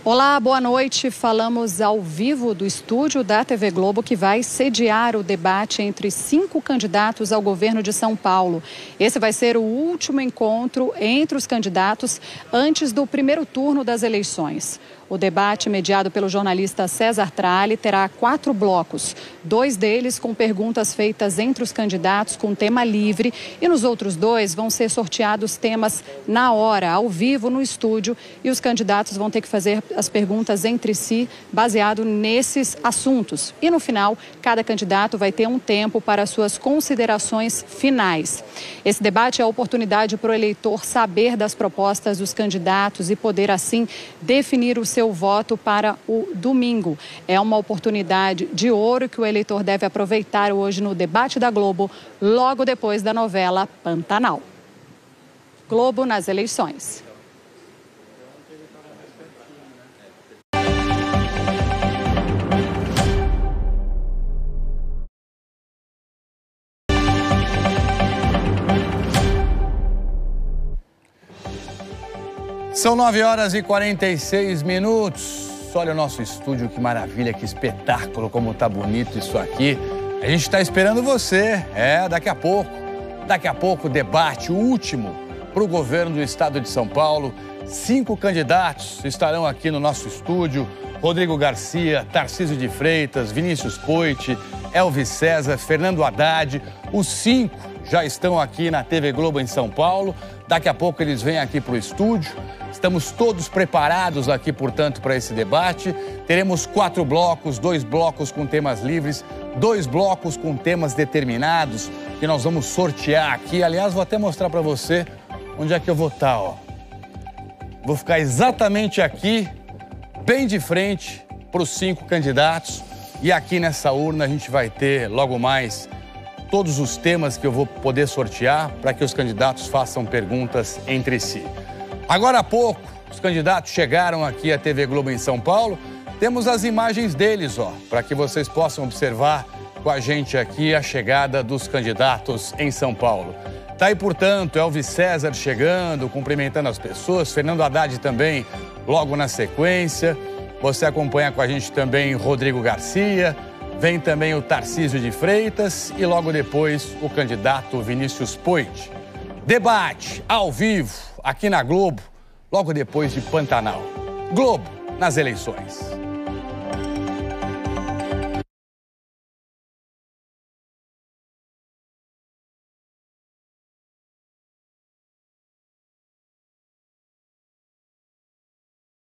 Olá, boa noite. Falamos ao vivo do estúdio da TV Globo, que vai sediar o debate entre 5 candidatos ao governo de São Paulo. Esse vai ser o último encontro entre os candidatos antes do primeiro turno das eleições. O debate, mediado pelo jornalista César Tralli, terá 4 blocos. 2 deles com perguntas feitas entre os candidatos com tema livre, e nos outros 2 vão ser sorteados temas na hora, ao vivo, no estúdio, e os candidatos vão ter que fazer as perguntas entre si, baseado nesses assuntos. E no final, cada candidato vai ter um tempo para suas considerações finais. Esse debate é a oportunidade para o eleitor saber das propostas dos candidatos e poder, assim, definir o seu voto para o domingo. É uma oportunidade de ouro que o eleitor deve aproveitar hoje no debate da Globo, logo depois da novela Pantanal. Globo nas eleições. São 9h46. Olha o nosso estúdio, que maravilha, que espetáculo, como tá bonito isso aqui. A gente está esperando você. Daqui a pouco, debate, o último para o governo do estado de São Paulo. 5 candidatos estarão aqui no nosso estúdio. Rodrigo Garcia, Tarcísio de Freitas, Vinícius Poit, Elvis César, Fernando Haddad. Os 5 já estão aqui na TV Globo em São Paulo. Daqui a pouco eles vêm aqui para o estúdio. Estamos todos preparados aqui, portanto, para esse debate. Teremos 4 blocos, 2 blocos com temas livres, 2 blocos com temas determinados, que nós vamos sortear aqui. Aliás, vou até mostrar para você onde é que eu vou estar, ó. Vou ficar exatamente aqui, bem de frente para os 5 candidatos. E aqui nessa urna a gente vai ter, logo mais, todos os temas que eu vou poder sortear para que os candidatos façam perguntas entre si. Agora há pouco, os candidatos chegaram aqui à TV Globo em São Paulo. Temos as imagens deles, ó, para que vocês possam observar com a gente aqui a chegada dos candidatos em São Paulo. Tá aí, portanto, Elvis César chegando, cumprimentando as pessoas, Fernando Haddad também, logo na sequência. Você acompanha com a gente também Rodrigo Garcia, vem também o Tarcísio de Freitas e logo depois o candidato Vinícius Poit. Debate ao vivo aqui na Globo, logo depois de Pantanal. Globo nas eleições.